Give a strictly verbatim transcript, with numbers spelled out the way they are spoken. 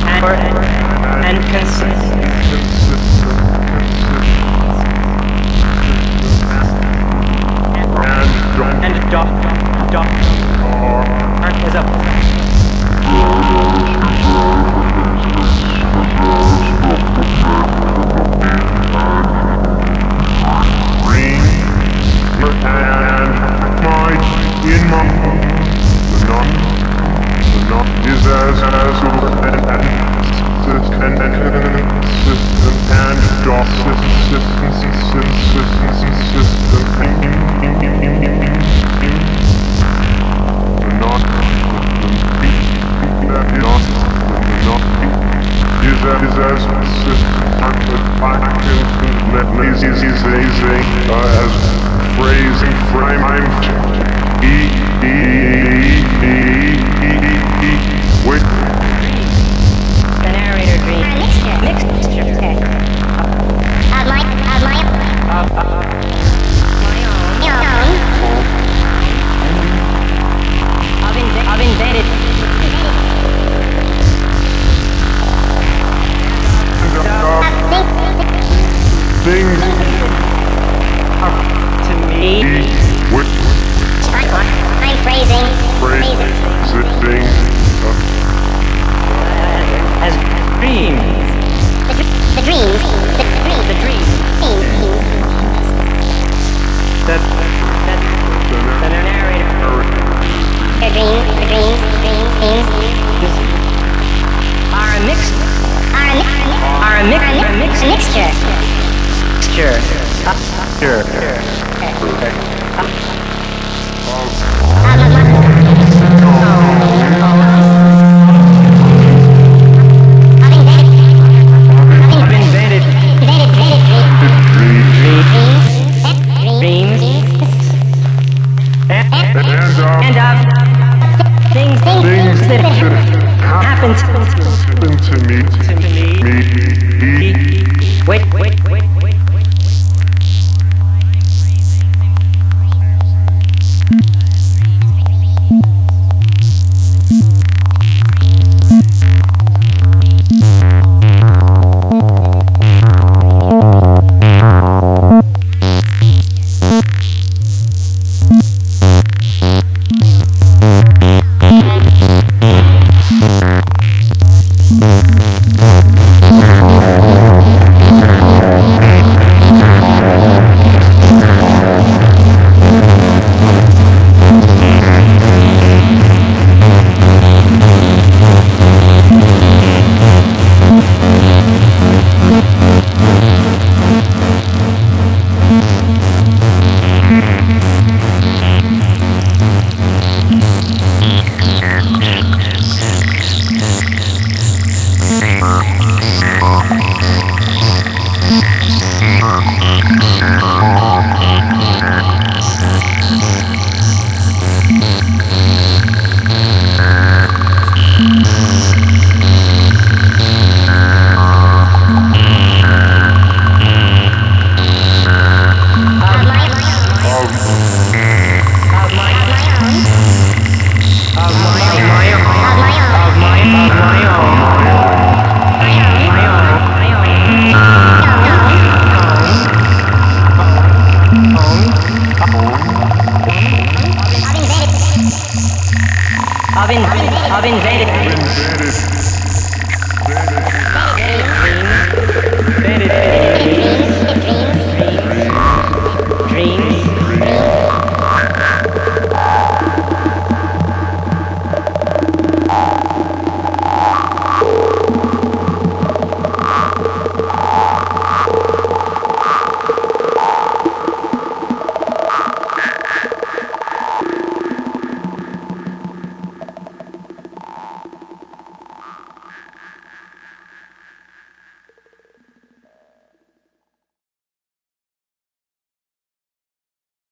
and consistent. And dot dot is up. Ring your hand my in my the knot the knot is as as and and system and dot system system system the knot the knot the knot is as as system let lazy lazy as phrasing frame I'm e e e e e wait The narrator dream. Mixture. Mixture. Okay. Uh, my, uh, my, Uh, uh, my own. I've, inve- I've invented. things To me. e wait I'm, I'm phrasing. phrasing things As dreams. The, dr- the dreams. The dreams. The dreams. Themes. The, the, the narrator. The dreams. The dreams. Dreams. Themes. Are a mix. Are a, mi- Are a mix. are a, mi- A mix. a mixture. Sure. Sure. Uh, I've invented. I've invented. Invented. Invented. Dreams. Dreams. And, and of And of things, Things things that that happen to, happen to me to me. me e Wait, wait, wait, wait, wait. e